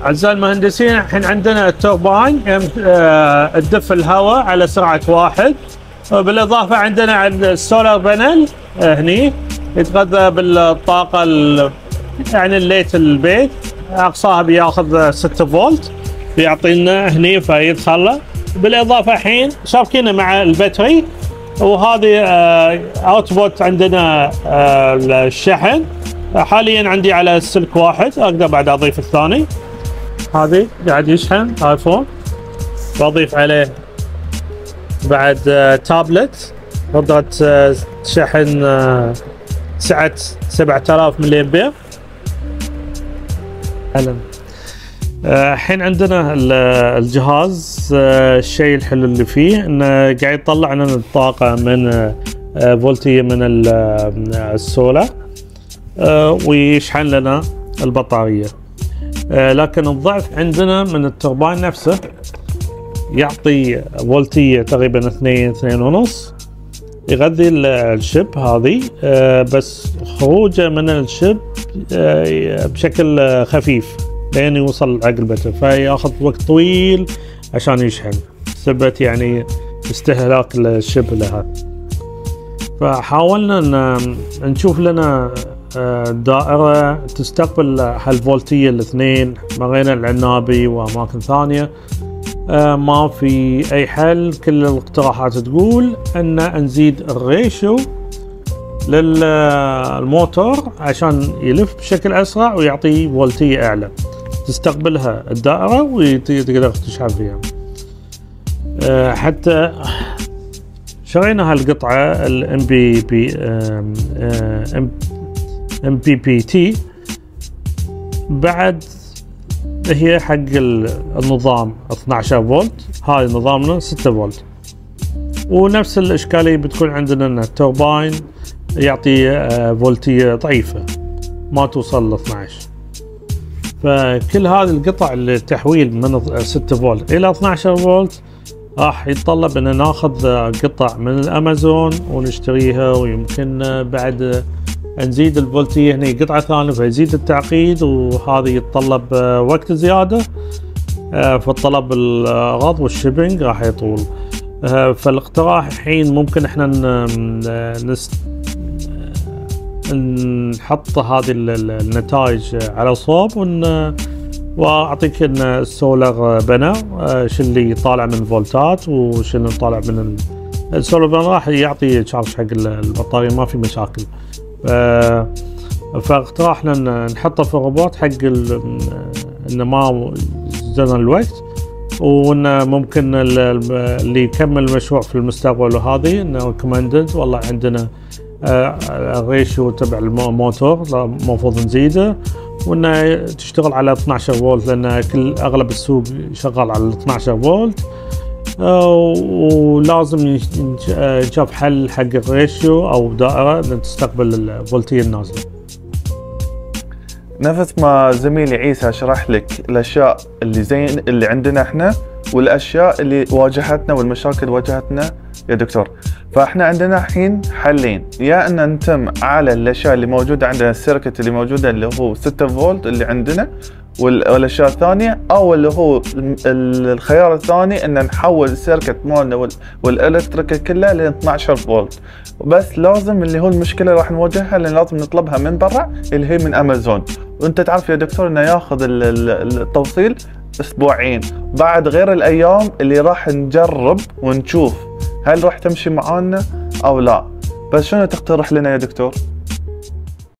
أعزائي المهندسين، الحين عندنا التوربين تدف الهواء على سرعة 1. بالإضافة عندنا السولار بانل هني يتغذى بالطاقة يعني الليت البيت، أقصاها بياخذ 6 فولت بيعطينا هني فيدخل له. بالإضافة الحين شابكينه مع الباتري، وهذه اوتبوت عندنا الشحن. حاليا عندي على السلك 1، اقدر بعد اضيف الثاني. هذه قاعد يشحن ايفون، بضيف عليه بعد تابلت قدرة شحن سعة 7000 ملي امبير. الحين عندنا الجهاز، الشيء الحلو اللي فيه انه قاعد يطلع لنا الطاقة من فولتية من السولار ويشحن لنا البطارية. لكن الضعف عندنا من التوربين نفسه، يعطي فولتية تقريبا 2.5 يغذي الشب هذه، بس خروجه من الشب بشكل خفيف لين يوصل عقل البتر، فياخذ وقت طويل عشان يشحن بسبب يعني استهلاك الشب لها. فحاولنا ان نشوف لنا دائرة تستقبل هالفولتية الاثنين، مرينا العنابي واماكن ثانية ما في اي حل. كل الاقتراحات تقول ان نزيد الريشيو للموتور عشان يلف بشكل اسرع ويعطي فولتية اعلى تستقبلها الدائرة وتقدر تشحن فيها. حتى شرينا هالقطعة MPPT بعد، هي حق النظام 12 فولت، هاي نظامنا 6 فولت. ونفس الاشكالية بتكون عندنا ان التوربين يعطي فولتية ضعيفة ما توصل ل 12. فكل هذه القطع التحويل من 6 فولت الى 12 فولت راح يتطلب ان ناخذ قطع من الامازون ونشتريها، ويمكن بعد نزيد الفولتية هنا قطعة ثانية فيزيد التعقيد، وهذا يتطلب وقت زيادة، فالطلب الغض والشيبنج راح يطول. فالاقتراح الحين ممكن احنا نحط هذه النتائج على صوب واعطيك ان السولار بانر شو اللي طالع من فولتات وشو اللي طالع من السولار بانر، راح يعطي تشارج حق البطارية ما في مشاكل. فاقتراحنا نحطه في الروبوت حق انه ما زدنا الوقت، وانه ممكن اللي يكمل المشروع في المستقبل وهذه انه ريكومندد والله عندنا الريشيو تبع الموتور المفروض نزيده، وانه تشتغل على 12 فولت لان اغلب السوق شغال على 12 فولت، ولازم ينشاف حل حق الريشيو او دائره تستقبل الفولتيه النازله. نفس ما زميلي عيسى شرح لك الاشياء اللي زين اللي عندنا احنا والاشياء اللي واجهتنا والمشاكل اللي واجهتنا يا دكتور، فاحنا عندنا الحين حلين، يا ان نتم على الاشياء اللي موجوده عندنا، السيركت اللي موجوده اللي هو 6 فولت اللي عندنا والاشياء الثانيه، او اللي هو الخيار الثاني ان نحول السيركت مالنا والالكتريك كله ل 12 فولت. بس لازم اللي هو المشكله راح نواجهها لان لازم نطلبها من برا اللي هي من امازون، وانت تعرف يا دكتور انه ياخذ التوصيل اسبوعين، بعد غير الايام اللي راح نجرب ونشوف هل راح تمشي معانا او لا. بس شنو تقترح لنا يا دكتور؟